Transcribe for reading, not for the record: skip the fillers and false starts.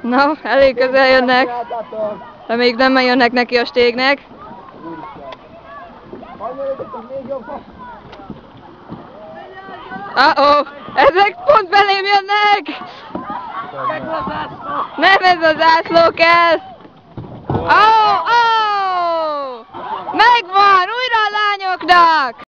Na, elég közel jönnek. Reméljük nem jönnek neki a stégnek. Ezek pont belém jönnek! Nem ez a zászló kell! Megvan! Újra a lányoknak!